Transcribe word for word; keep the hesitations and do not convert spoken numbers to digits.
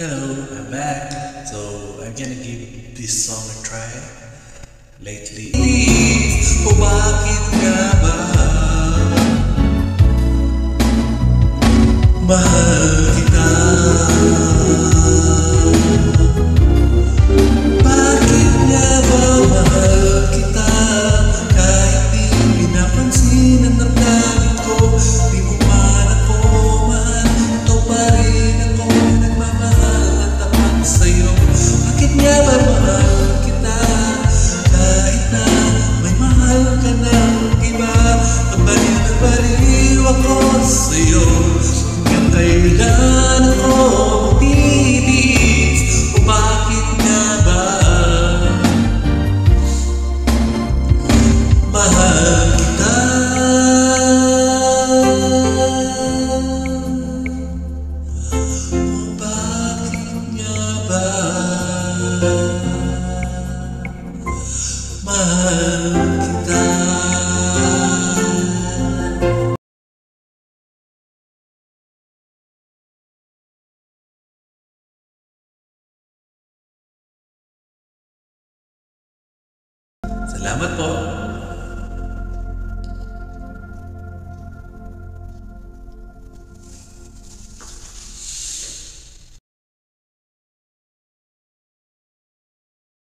Hello, I'm back. So I'm gonna give this song a try. Lately, please, o bakit nga ba mahal kita? Bakit nga ba mahal kita? Kahit di pinapansin ang damdamin ko, di mo man ako mahal, ito pa rin ako nagmamahal at tapat sa'yo. Bakit nga ba mahal kita? Kahit na may mahal ka ng iba, pabaliw na baliw ako sa'yo. Hanggang kailan ako magtitiis? O bakit nga ba mahal kita? O bakit nga ba mahal kita? Salamat po.